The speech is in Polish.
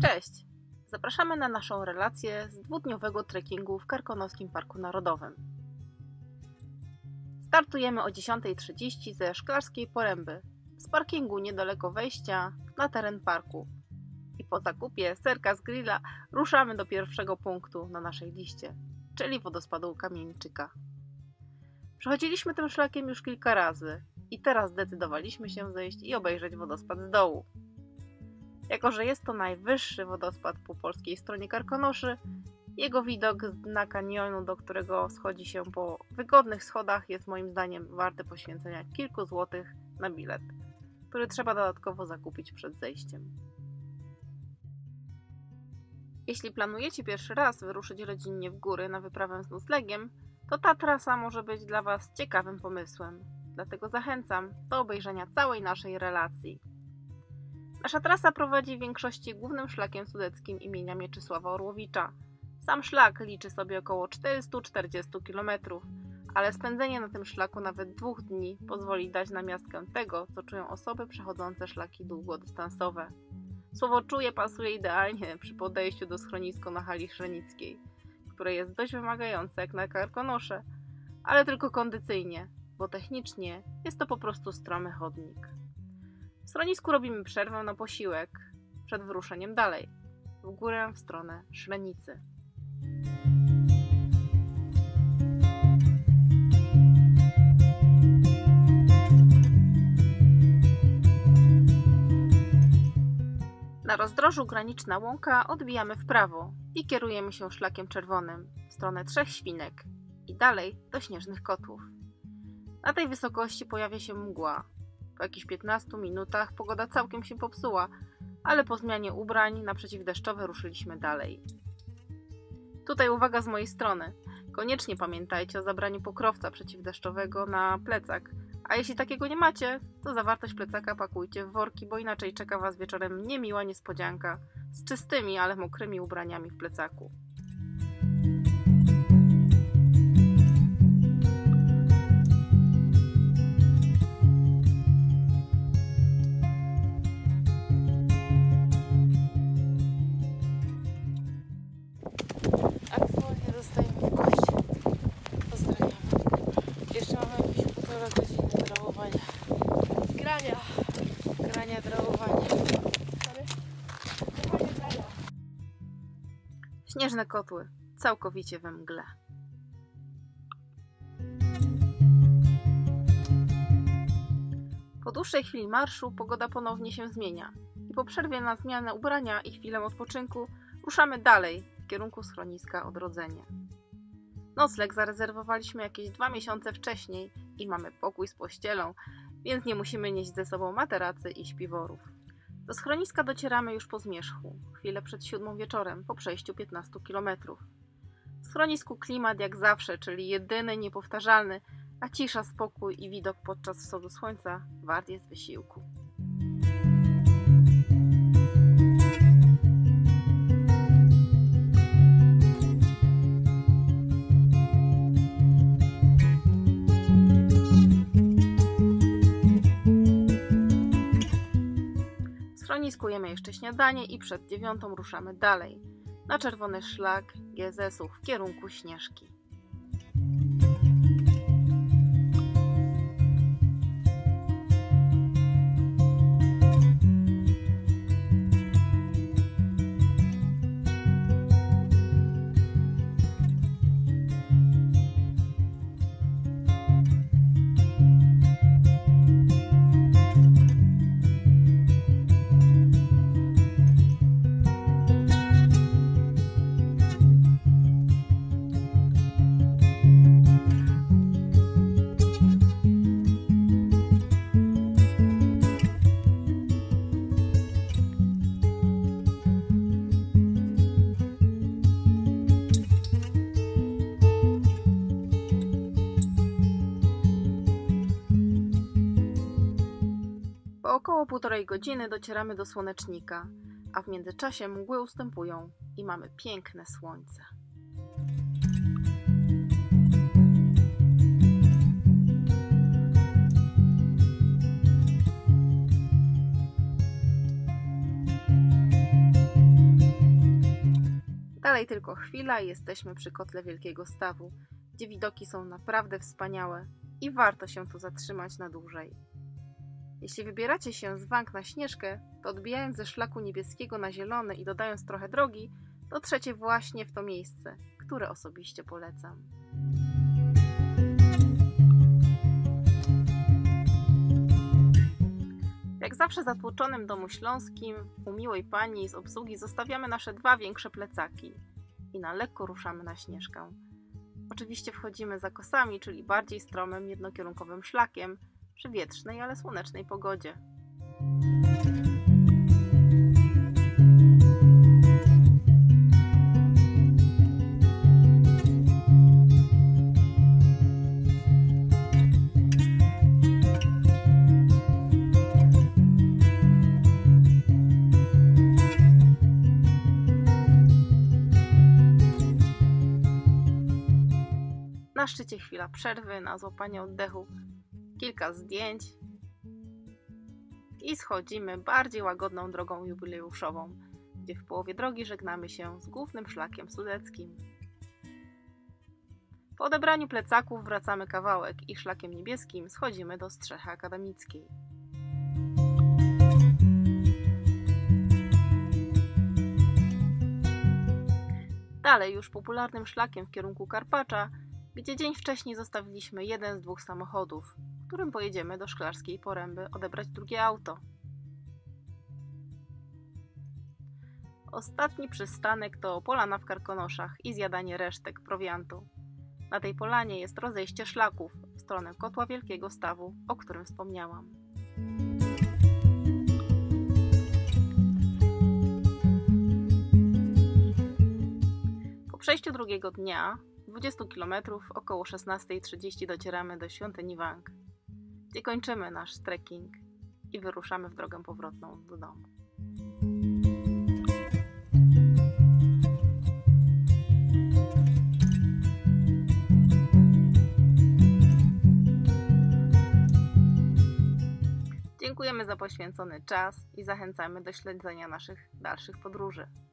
Cześć! Zapraszamy na naszą relację z dwudniowego trekkingu w Karkonoskim Parku Narodowym. Startujemy o 10:30 ze Szklarskiej Poręby, z parkingu niedaleko wejścia na teren parku. I po zakupie serka z grilla ruszamy do pierwszego punktu na naszej liście, czyli wodospadu Kamieńczyka. Przechodziliśmy tym szlakiem już kilka razy i teraz zdecydowaliśmy się zejść i obejrzeć wodospad z dołu. Jako że jest to najwyższy wodospad po polskiej stronie Karkonoszy, jego widok z dna kanionu, do którego schodzi się po wygodnych schodach, jest moim zdaniem warty poświęcenia kilku złotych na bilet, który trzeba dodatkowo zakupić przed zejściem. Jeśli planujecie pierwszy raz wyruszyć rodzinnie w góry na wyprawę z noclegiem, to ta trasa może być dla Was ciekawym pomysłem. Dlatego zachęcam do obejrzenia całej naszej relacji. Nasza trasa prowadzi w większości głównym szlakiem sudeckim imienia Mieczysława Orłowicza. Sam szlak liczy sobie około 440 km, ale spędzenie na tym szlaku nawet 2 dni pozwoli dać namiastkę tego, co czują osoby przechodzące szlaki długodystansowe. Słowo czuję pasuje idealnie przy podejściu do schroniska na Hali Chrzęckiej, które jest dość wymagające jak na Karkonosze, ale tylko kondycyjnie, bo technicznie jest to po prostu stromy chodnik. W schronisku robimy przerwę na posiłek przed wyruszeniem dalej, w górę w stronę Szrenicy. Na rozdrożu Graniczna Łąka odbijamy w prawo i kierujemy się szlakiem czerwonym w stronę Trzech Świnek i dalej do Śnieżnych Kotłów. Na tej wysokości pojawia się mgła. Po jakichś 15 minutach pogoda całkiem się popsuła, ale po zmianie ubrań na przeciwdeszczowe ruszyliśmy dalej. Tutaj uwaga z mojej strony. Koniecznie pamiętajcie o zabraniu pokrowca przeciwdeszczowego na plecak, a jeśli takiego nie macie, to zawartość plecaka pakujcie w worki, bo inaczej czeka Was wieczorem niemiła niespodzianka z czystymi, ale mokrymi ubraniami w plecaku. Aktualnie dostajemy w kość. Pozdrawiam. Jeszcze mamy jakieś 1,5 godziny drałowania. Grania, drałowania. Śnieżne Kotły, całkowicie we mgle. Po dłuższej chwili marszu pogoda ponownie się zmienia i po przerwie na zmianę ubrania i chwilę odpoczynku ruszamy dalej w kierunku schroniska Odrodzenie. Nocleg zarezerwowaliśmy jakieś 2 miesiące wcześniej i mamy pokój z pościelą, więc nie musimy nieść ze sobą materacy i śpiworów. Do schroniska docieramy już po zmierzchu, chwilę przed 7 wieczorem, po przejściu 15 km. W schronisku klimat jak zawsze, czyli jedyny, niepowtarzalny, a cisza, spokój i widok podczas wschodu słońca wart jest wysiłku. Schronisku jeszcze śniadanie i przed 9 ruszamy dalej, na czerwony szlak GZS-ów w kierunku Śnieżki. Po około 1,5 godziny docieramy do Słonecznika, a w międzyczasie mgły ustępują i mamy piękne słońce. Dalej tylko chwila i jesteśmy przy kotle Wielkiego Stawu, gdzie widoki są naprawdę wspaniałe i warto się tu zatrzymać na dłużej. Jeśli wybieracie się z Wank na Śnieżkę, to odbijając ze szlaku niebieskiego na zielony i dodając trochę drogi, dotrzecie właśnie w to miejsce, które osobiście polecam. Jak zawsze w zatłoczonym domu śląskim u miłej pani z obsługi zostawiamy nasze 2 większe plecaki i na lekko ruszamy na Śnieżkę. Oczywiście wchodzimy za kosami, czyli bardziej stromym, jednokierunkowym szlakiem przy wietrznej, ale słonecznej pogodzie. Na szczycie chwila przerwy na złapanie oddechu, kilka zdjęć i schodzimy bardziej łagodną drogą jubileuszową, gdzie w połowie drogi żegnamy się z głównym szlakiem sudeckim. Po odebraniu plecaków wracamy kawałek i szlakiem niebieskim schodzimy do Strzechy Akademickiej. Dalej już popularnym szlakiem w kierunku Karpacza, gdzie dzień wcześniej zostawiliśmy jeden z 2 samochodów, którym pojedziemy do Szklarskiej Poręby odebrać drugie auto. Ostatni przystanek to polana w Karkonoszach i zjadanie resztek prowiantu. Na tej polanie jest rozejście szlaków w stronę kotła Wielkiego Stawu, o którym wspomniałam. Po przejściu drugiego dnia 20 km około 16:30 docieramy do świątyni Wank, gdzie kończymy nasz trekking i wyruszamy w drogę powrotną do domu. Dziękujemy za poświęcony czas i zachęcamy do śledzenia naszych dalszych podróży.